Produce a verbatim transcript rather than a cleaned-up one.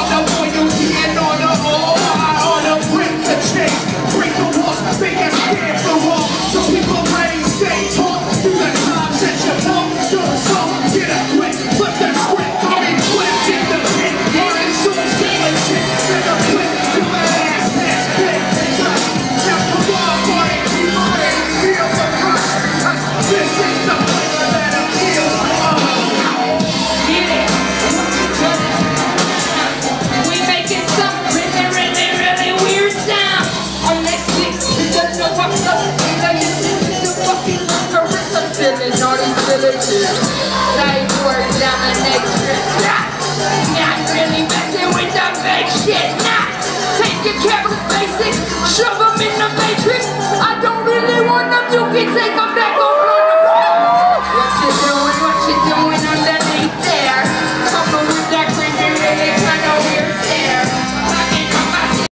on the loyalty and on the all. I on the break the chains, break the walls, make us stand for all. So people ready, stay tall. Do the time, set your phone, do the song, get a quick, flip the script, come in quick, get the pin, on it, so stealing shit, make a quick, do the ass, ass, big, now come on, boy, keep ready, feel the rush. This is the flavor that appeals to all. Get it? We making some really, really, really weird sound. On next six, you don't know what's up. You got to listen to fucking Carissa feeling all these villages. Side words down the next strip. Not really messing with the fake shit. Nah, take your capital basics, shove them in the matrix. I don't really want them, you can take them back over.